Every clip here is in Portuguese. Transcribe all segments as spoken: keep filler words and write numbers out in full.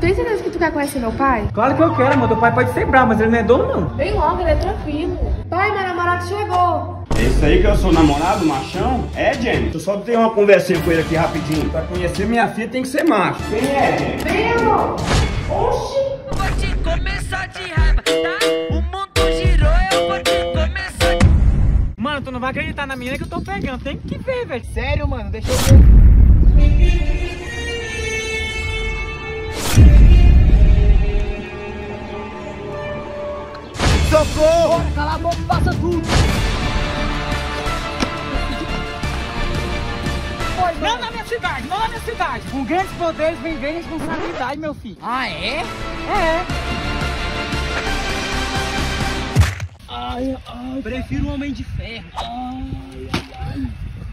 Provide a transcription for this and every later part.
tem certeza que tu quer conhecer meu pai? Claro que eu quero, amor. Teu pai pode ser bravo, mas ele não é dono, não. Vem logo, ele é tranquilo. Pai, meu namorado chegou. É isso aí que eu sou namorado, machão? É, Jenny? Eu só tenho uma conversinha com ele aqui rapidinho. Pra conhecer minha filha tem que ser macho. Quem é, Jenny? Vem, amor. Oxi. Eu vou te começar de raiva, tá? O mundo girou, eu vou te começar de... Mano, tu não vai acreditar na menina que eu tô pegando. Tem que ver, velho. Sério, mano? Deixa eu ver. Socorro! Cala a boca e passa tudo! Não na minha cidade, não na minha cidade. Com grandes poderes vem grande responsabilidade, meu filho. Ah, é? É. Ai, ai. Prefiro um homem de ferro. Ai, ai.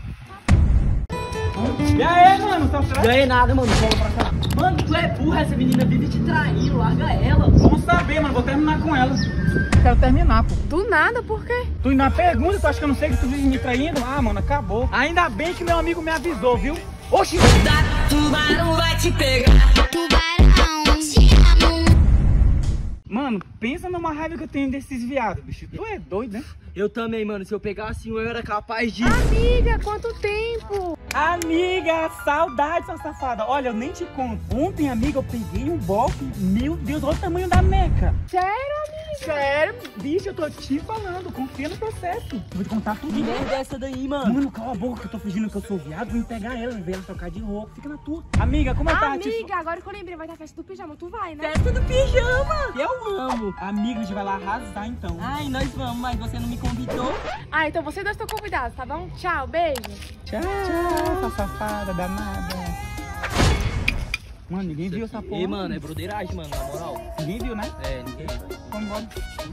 E aí, mano? Tá certo? Ganhei nada, mano. Vamos pra cá. Mano, tu é burra, essa menina vive te traindo. Larga ela. Vamos saber, mano. Vou terminar com ela. Quero terminar, pô. Do nada, por quê? Tu na pergunta, tu acha que eu não sei que tu vive me traindo? Ah, mano, acabou. Ainda bem que meu amigo me avisou, viu? Oxi! Tubarão vai te pegar. Tubarão, te amo. Mano, pensa numa raiva que eu tenho desses viados, bicho. Tu é doido, né? Eu também, mano. Se eu pegasse um, eu era capaz de... Amiga, quanto tempo? Amiga, saudade, sua safada. Olha, eu nem te conto. Ontem, amiga, eu peguei um golpe. Meu Deus, olha o tamanho da meca. Sério, amiga? Sério, bicho, eu tô te falando. Confia no processo. Vou te contar tudo. Que merda é essa daí, mano? Mano, cala a boca que eu tô fingindo que eu sou viado. Vim pegar ela, ver ela tocar de roupa. Fica na tua. Amiga, como eu tava te... Amiga, agora que eu lembrei, vai ter festa do pijama, tu vai, né? Festa do pijama! Eu amo! Amiga, a gente vai lá arrasar, então. Ai, nós vamos, mas você não me convidou. Ah, então vocês dois estão convidados, tá bom? Tchau, beijo. Tchau, tchau, sua safada danada. Mano, ninguém viu essa porra. Ei, mano, é broderagem, mano, na moral. Ninguém viu, né? É, ninguém. Vamos embora.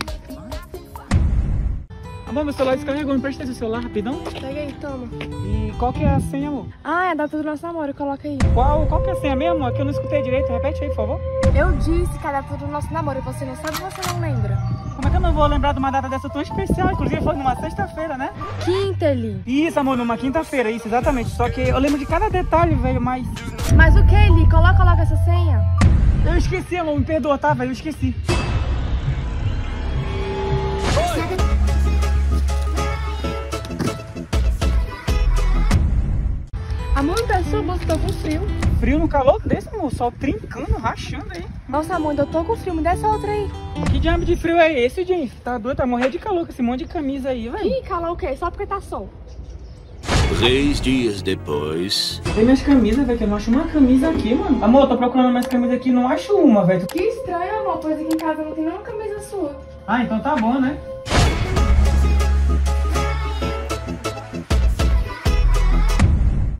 Amor, meu celular descarregou. Me presta esse celular rapidão. Pega aí, toma. E qual que é a senha, amor? Ah, é a data do nosso namoro, coloca aí. Qual, qual que é a senha mesmo? Aqui eu não escutei direito. Repete aí, por favor. Eu disse que é a data do nosso namoro e você não sabe, você não lembra. Como é que eu não vou lembrar de uma data dessa tão especial? Inclusive foi numa sexta-feira, né? Quinta-lhe. Isso, amor, numa quinta-feira, isso, exatamente. Só que eu lembro de cada detalhe, velho, mas... Mas o que, Eli? Coloca, coloca essa senha. Eu esqueci, amor, me perdoa, tá, velho? Eu esqueci. Amor, tá sua bolsa, tô com frio. Frio no calor desse, amor, sol trincando, rachando aí. Nossa, amor, eu tô com frio, me dá essa outra aí. Que diabo de frio é esse, gente? Tá doido, tá morrendo de calor com esse monte de camisa aí, velho. Ih, calor o quê? Só porque tá sol. Três dias depois. Tem minhas camisas, velho, que eu não acho uma camisa aqui, mano. Amor, eu tô procurando minhas camisas aqui e não acho uma, velho. Que estranho, amor, pois aqui em casa não tem nenhuma camisa sua. Ah, então tá bom, né?